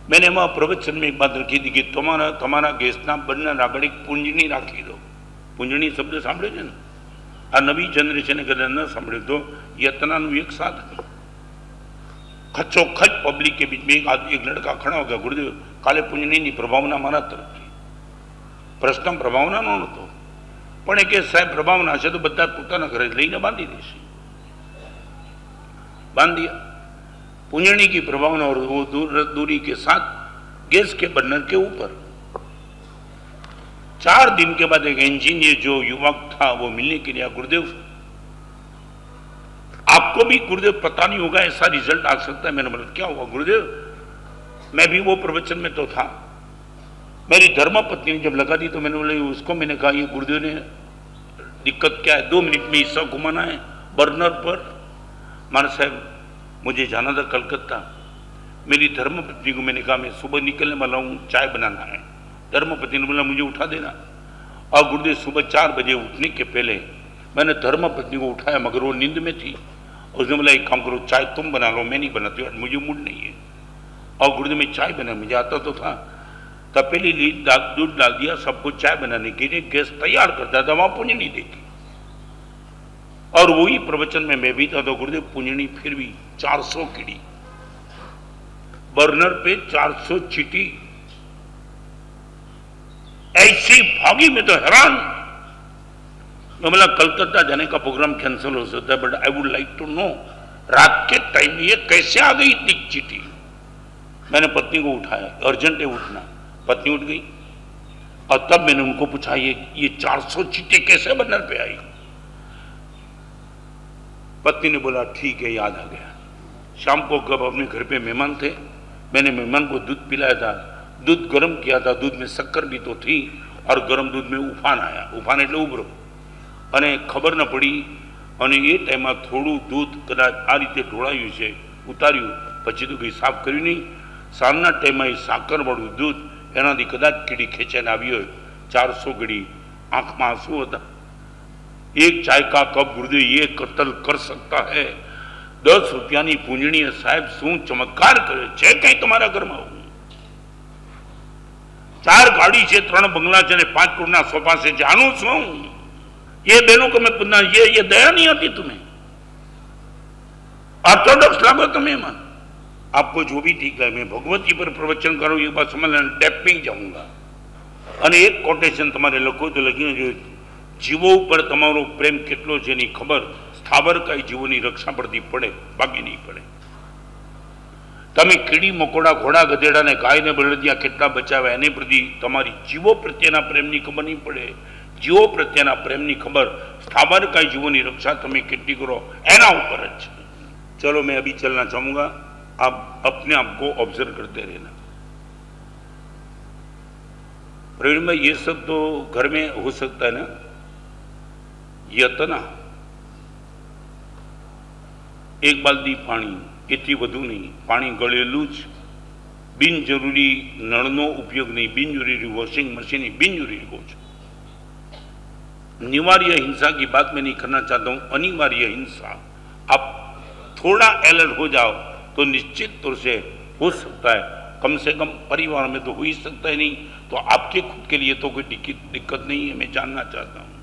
मैंने एम प्रवचन में एक बात रखी थी कि तमारा गैसना बर्नर आगे एक पूंजनी राखी दो। पूंजनी शब्द सांभळ्यो छे ने? आ नवी जनरेशन कदाच न सांभळ्यो तो यत्नानु एक साधन। खचोखच पब्लिक के बीच में एक लड़का खड़ा हो गया, गुरुदेव काले पूंजनी प्रभावना मारा तरफ थी। प्रश्न प्रभावना नो नतो पण के साहेब प्रभावना है तो बधा पोताना घरे लईने बांधी देशे। बांध दिया। पूंजनी की प्रभावना और वो दूरी के साथ गैस के बर्नर के ऊपर। 4 दिन के बाद एक इंजीनियर जो युवक था वो मिलने के लिए, गुरुदेव आपको भी गुरुदेव पता नहीं होगा ऐसा रिजल्ट आ सकता है। मैंने बोला क्या हुआ गुरुदेव? मैं भी वो प्रवचन में तो था। मेरी धर्मपत्नी ने जब लगा दी तो मैंने बोला उसको, मैंने कहा ये गुरुदेव ने दिक्कत क्या है, 2 मिनट में हिस्सा घुमाना है बर्नर पर। मान साहब मुझे जाना था कलकत्ता। मेरी धर्मपत्नी को मैंने कहा मैं सुबह निकलने वाला हूँ, चाय बनाना है। धर्मपत्नी ने बोला मुझे उठा देना। और गुरुदेव सुबह 4 बजे उठने के पहले मैंने धर्मपत्नी को उठाया, मगर वो नींद में थी। उसने बोला एक काम करो, चाय तुम बना लो, मैं नहीं बनाती हूँ, मुझे मूड नहीं है। और गुरुदेव में चाय बना, मुझे आता तो था। तपेली ली, दूध डाल दिया, सबको चाय बनाने के लिए गैस तैयार करता था, वहां पूंजनी देखी। और वही प्रवचन में मैं भी था तो गुरुदेव पूंजनी फिर भी 400 कीड़ी बर्नर पे, 400 चीटी ऐसी भागी। में तो हैरान। मैं बोला कलकत्ता जाने का प्रोग्राम कैंसिल हो सकता है, but I would like to know रात के टाइम ये कैसे आ गई इतनी चीटी। मैंने पत्नी को उठाया, अर्जेंट है उठना। पत्नी उठ गई और तब मैंने उनको पूछा ये 400 चीटी कैसे बर्नर पे आई? पत्नी ने बोला ठीक है, याद आ गया। शाम को कब अपने घर पे मेहमान थे, मैंने मेहमान को दूध पिलाया था, दूध गर्म किया था, दूध में शक्कर भी तो थी और गर्म दूध में उफान आया। उफान એટલે ઉભરો અને ખબર ન પડી અને એ ટાઈમમાં થોડું दूध કદાચ આ રીતે ઢોળાયું છે, ઉતાર્યું, પછી તો કંઈ સાફ કર્યું નહીં। સાંજના ટાઈમમાં એ સાકરવાળું दूध એનાથી કદાચ કીડી ખેંચાઈને આવી હોય। 400 કીડી આંખમાં આંસુ હતા। एक चाय का कप गुरुदेव ये कत्ल कर सकता है। 10 रुपयानी पूंजनी साहेब शू चमत्कार करे छे कई तुम्हारा घर में। 4 गाड़ी से 3 बंगला है 5 करोड़ सोफा से जानू छू। ये बहनों को मैं पूछना, ये दया नहीं आती तुम्हें? ऑर्थोडॉक्स लागो तुम्हें मन। आपको जो भी ठीक है, मैं भगवती पर प्रवचन करूं एक बार समझ लेना, डेपिंग जाऊंगा। અને એક કોટેશન તમારે લખો તો લખીને જો जीवों पर तमारो प्रेम केटलो छे एनी खबर स्थावर काई जीवोनी रक्षा परथी पड़े, बाकी नहीं पड़े। तमे कीड़ी मकोड़ा घोड़ा गधेड़ा ने गाय ने बळदिया केटला बचाव्या एनी प्रति तमारी जीवो प्रत्येना प्रेमनी खबर नहीं पड़े। जीवो प्रत्येना प्रेमनी खबर स्थावर काई जीवोनी रक्षा तमे केटली करो एना ऊपर ज। चलो मैं अभी चलना चाहूंगा, आप अपने आप को ऑब्जर्व करते रहना। प्रवीण भाई ये सब तो घर में हो सकता है ना? यतना एक बाल्टी पानी एथी वधु नहीं, पानी गळेलू ज। बिनजरूरी नळनो उपयोग नहीं, बिनजरूरी वॉशिंग मशीन, बिनजरूरी कुछ। अनिवार्य हिंसा की बात मैं नहीं करना चाहता हूं, अनिवार्य हिंसा। आप थोड़ा अलर्ट हो जाओ तो निश्चित तौर से हो सकता है, कम से कम परिवार में तो हो ही सकता है, नहीं तो आपके खुद के लिए तो कोई दिक्कत नहीं है। मैं जानना चाहता हूं।